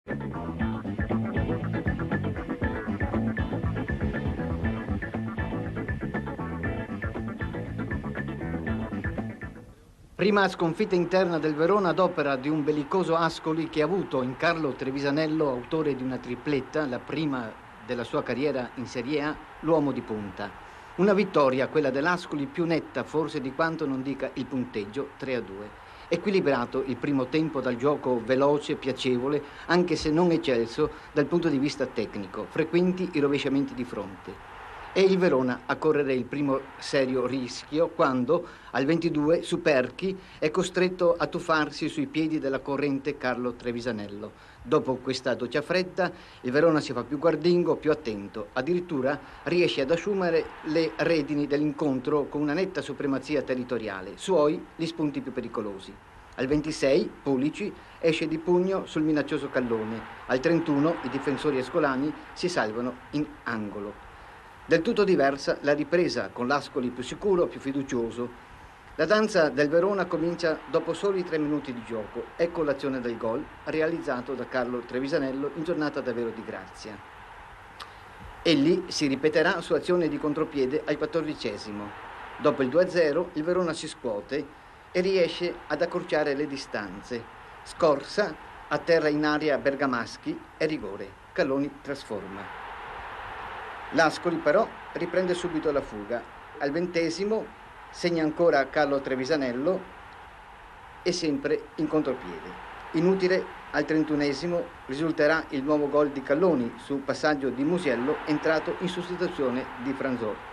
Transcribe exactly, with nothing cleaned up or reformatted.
Prima sconfitta interna del Verona ad opera di un bellicoso Ascoli che ha avuto in Carlo Trevisanello, autore di una tripletta, la prima della sua carriera in Serie A, l'uomo di punta. Una vittoria, quella dell'Ascoli, più netta forse di quanto non dica il punteggio, tre a due. Equilibrato il primo tempo dal gioco veloce, piacevole, anche se non eccelso dal punto di vista tecnico, frequenti i rovesciamenti di fronte. È il Verona a correre il primo serio rischio quando, al ventidue, Superchi è costretto a tuffarsi sui piedi della corrente Carlo Trevisanello. Dopo questa doccia fredda, il Verona si fa più guardingo, più attento. Addirittura riesce ad assumere le redini dell'incontro con una netta supremazia territoriale. Suoi gli spunti più pericolosi. Al ventisei, Pulici esce di pugno sul minaccioso Callone. Al trentuno, i difensori escolani si salvano in angolo. Del tutto diversa la ripresa, con l'Ascoli più sicuro, più fiducioso. La danza del Verona comincia dopo soli tre minuti di gioco. Ecco l'azione del gol, realizzato da Carlo Trevisanello in giornata davvero di grazia. Egli si ripeterà su azione di contropiede al quattordicesimo. Dopo il due a zero il Verona si scuote e riesce ad accorciare le distanze. Scorsa, atterra in aria Bergamaschi e rigore. Calloni trasforma. L'Ascoli però riprende subito la fuga. Al ventesimo segna ancora Carlo Trevisanello e sempre in contropiede. Inutile, al trentunesimo risulterà il nuovo gol di Calloni su passaggio di Musiello entrato in sostituzione di Franzò.